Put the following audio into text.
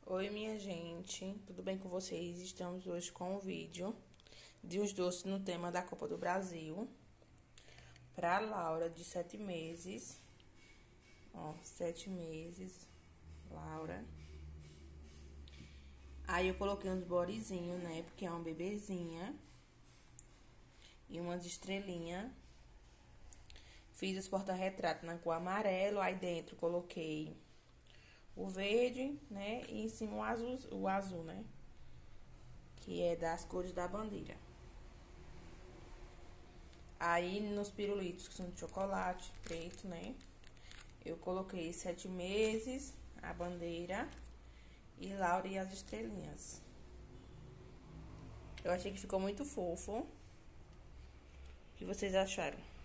Oi, minha gente, tudo bem com vocês? Estamos hoje com um vídeo de uns doces no tema da Copa do Brasil para Laura, de 7 meses. Ó, 7 meses, Laura. Aí eu coloquei uns bodezinhos, né? Porque é uma bebezinha. E umas estrelinhas. Fiz os porta-retratos na cor amarelo, aí dentro coloquei o verde, né? E em cima o azul, né? Que é das cores da bandeira. Aí, nos pirulitos, que são de chocolate preto, né? Eu coloquei 7 meses, a bandeira e Laura e as estrelinhas. Eu achei que ficou muito fofo. O que vocês acharam?